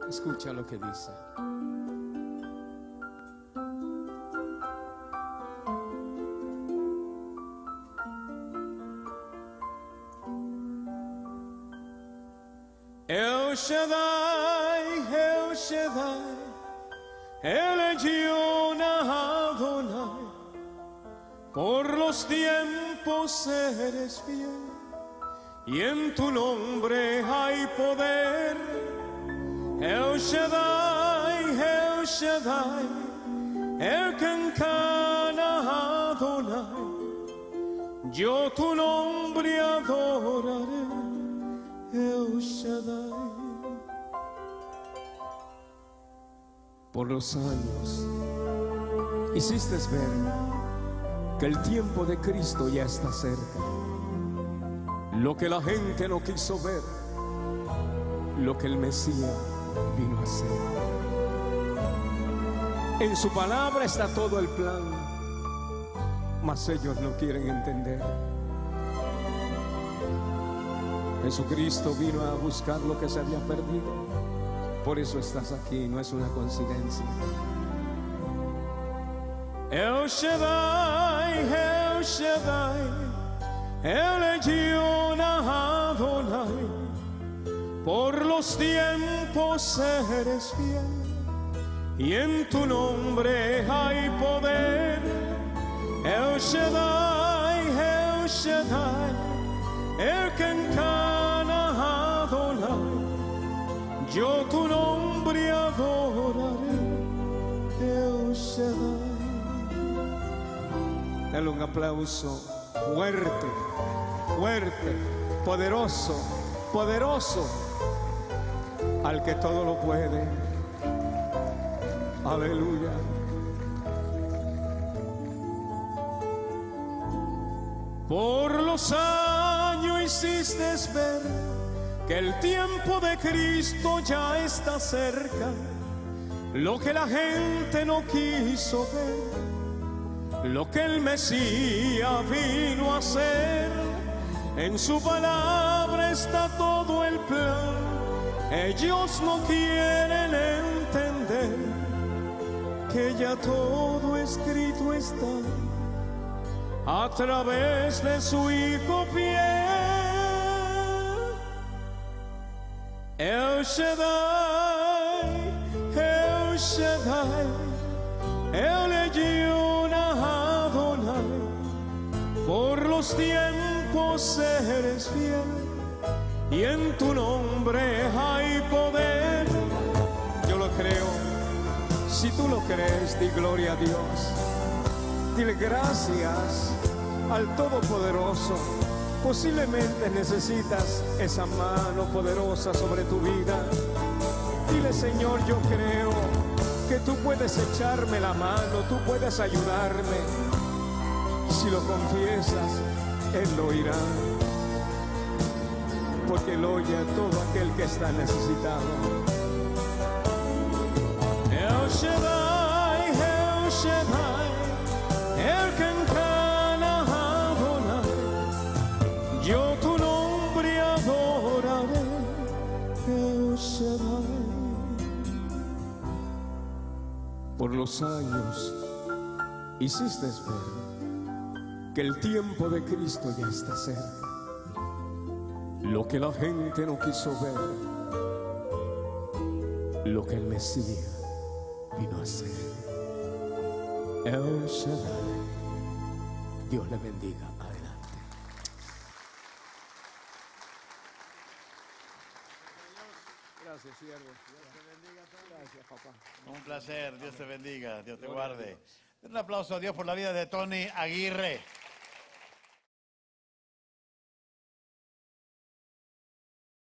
Escucha lo que dice. El Shaddai, El Shaddai, El Elyon Adonai, por los tiempos eres fiel y en tu nombre hay poder. El Shaddai, El Shaddai, El Kankana Adonai, yo tu nombre adoraré. El Shaddai. Por los años hiciste ver que el tiempo de Cristo ya está cerca. Lo que la gente no quiso ver, lo que el Mesías vino a hacer. En su palabra está todo el plan, mas ellos no quieren entender. Jesucristo vino a buscar lo que se había perdido. Por eso estás aquí, no es una coincidencia. El Shaddai, El Shaddai, El Elyon Adonai, por los tiempos eres fiel y en tu nombre hay poder. El Shaddai, El Shaddai, El Kankana Adonai, yo tu nombre adoraré. El Shaddai. Dale un aplauso fuerte, fuerte, poderoso, poderoso al que todo lo puede. Aleluya. Por los años hiciste ver que el tiempo de Cristo ya está cerca. Lo que la gente no quiso ver, lo que el Mesías vino a hacer. En su palabra está todo el plan. Ellos no quieren entender que ya todo escrito está a través de su Hijo fiel. El Shaddai, El Shaddai, El Elyon Adonai, por los tiempos eres fiel y en tu nombre hay poder. Yo lo creo. Si tú lo crees, di gloria a Dios. Dile gracias al Todopoderoso. Posiblemente necesitas esa mano poderosa sobre tu vida. Dile, Señor, yo creo que tú puedes echarme la mano, tú puedes ayudarme. Si lo confiesas, Él lo oirá, porque Él oye a todo aquel que está necesitado. El Shaddai, El Shaddai, El Kankana Adonai, yo tu nombre adoraré. El Shaddai. Por los años hiciste ver que el tiempo de Cristo ya está cerca. Lo que la gente no quiso ver, lo que el Mesías vino a hacer. El Shaddai. Dios le bendiga. Adelante. Gracias, siervo. Dios te bendiga. Gracias, papá. Un placer. Dios te bendiga. Dios te guarde. Un aplauso a Dios por la vida de Tony Aguirre.